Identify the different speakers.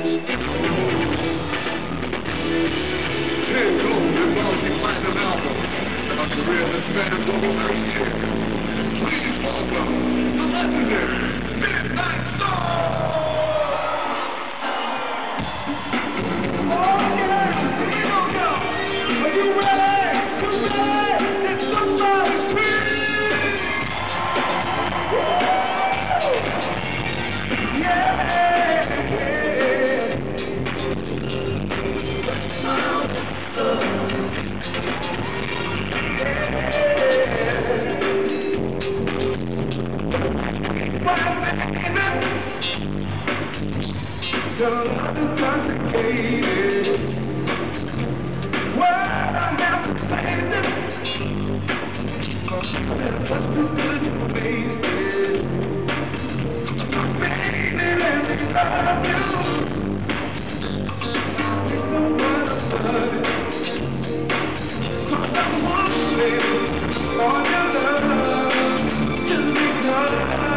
Speaker 1: Here goes the multi-platinum album. A career that spans over 30 years. Please welcome the legendary Midnight Star! Your love is complicated. Words are never places. There's just too good faces. Baby, let me love you. It's the one above it. 'Cause I want to live on your love. Just because